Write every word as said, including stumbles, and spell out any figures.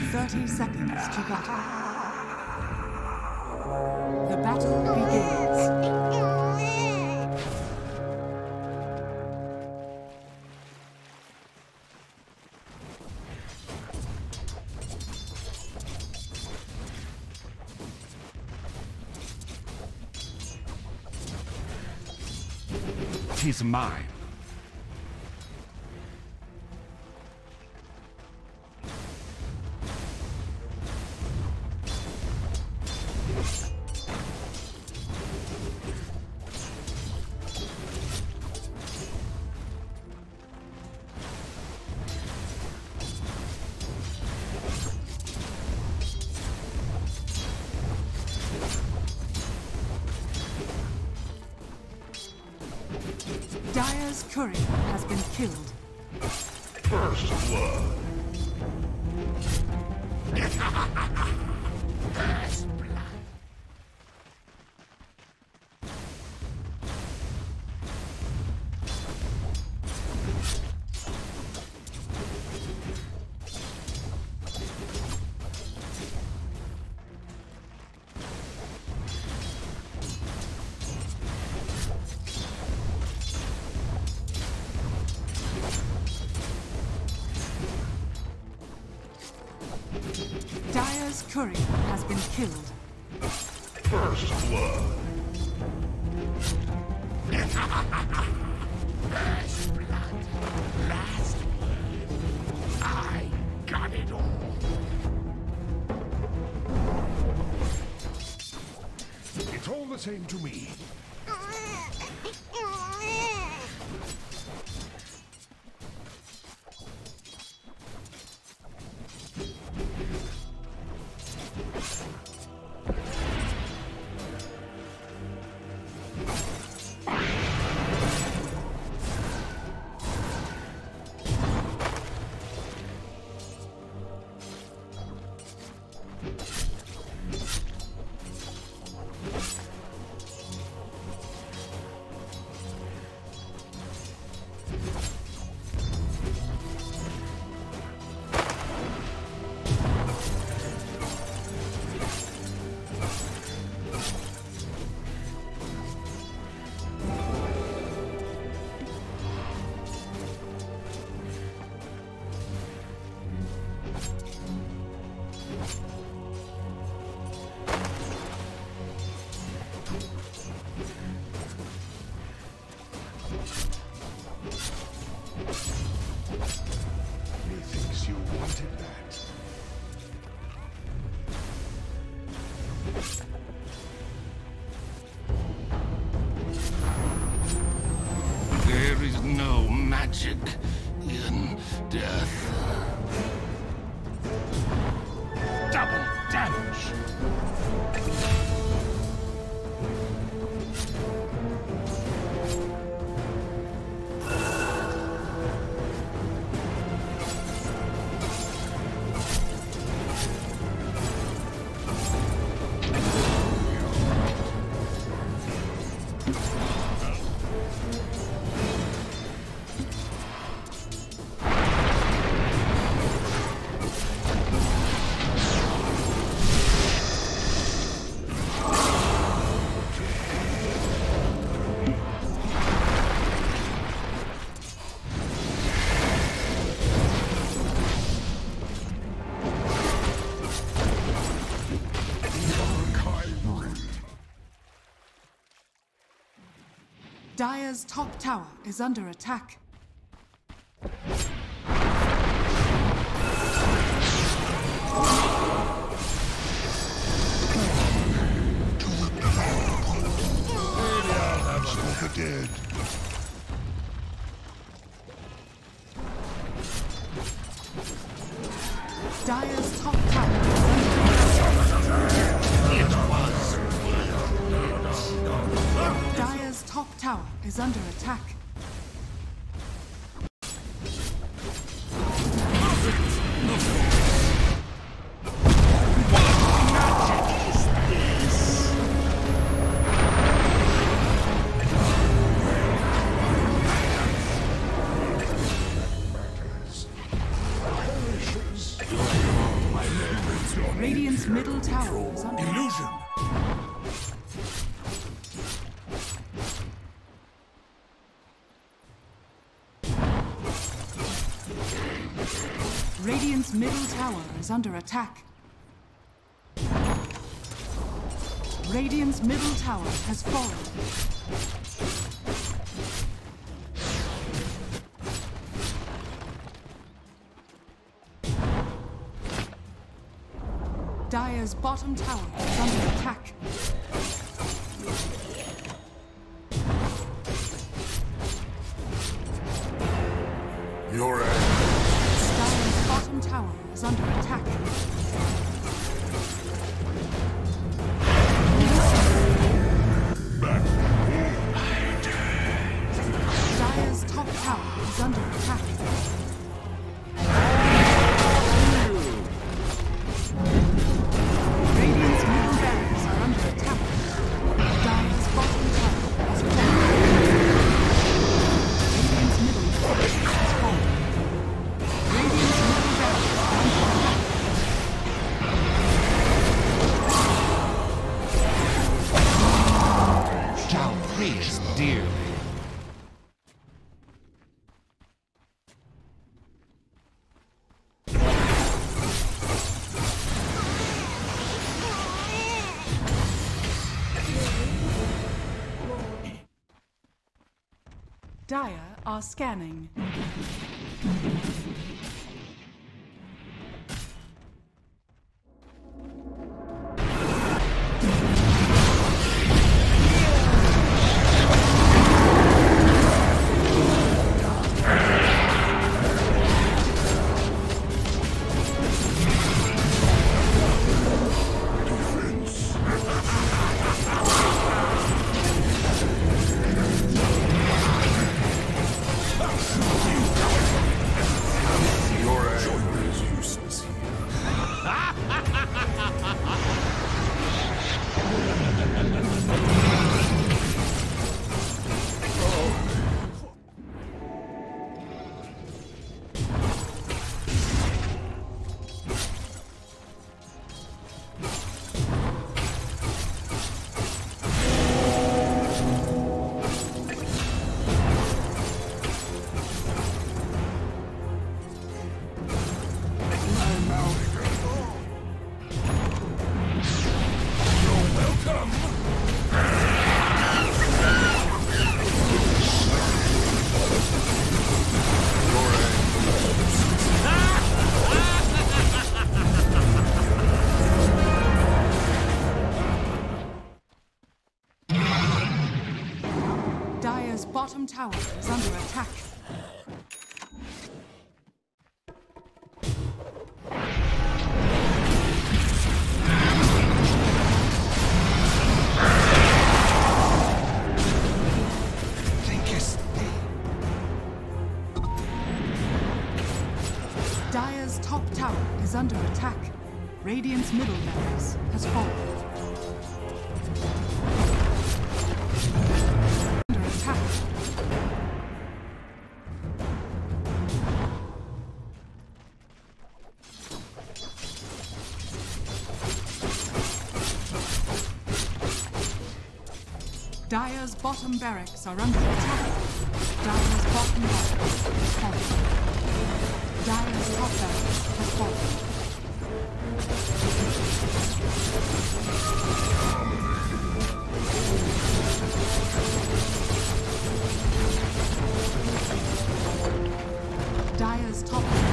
thirty seconds to battle. The battle begins. Tis mine. Dire's courier has been killed. First blood. Dire's courier has been killed. First blood. First blood. Last blood. I got it all. It's all the same to me. Methinks you wanted that. There is no magic in death. Double damage. Dire's top tower is under attack. Dead. Dire's top tower is under attack. It was worth it. Dire's top tower is under attack. My middle tower is under Illusion. Radiant's middle tower is under attack. Radiant's middle tower has fallen. Dire's bottom tower is under attack. Your Dire's bottom tower is under attack. Dire's top tower is under attack. Radiant's middle barracks are under attack. Dire's bottom tower is fallen. Radiant's middle barracks is fallen. Radiant's middle barracks are under attack. Shall praise dearly. Dire are scanning. Dire's bottom tower is under attack. Dire's top tower is under attack. Radiant's middle barracks has fallen. Under attack. Dire's bottom barracks are under attack. Dire's bottom barracks has fallen. Dire's top barracks has fallen. Dire's top barracks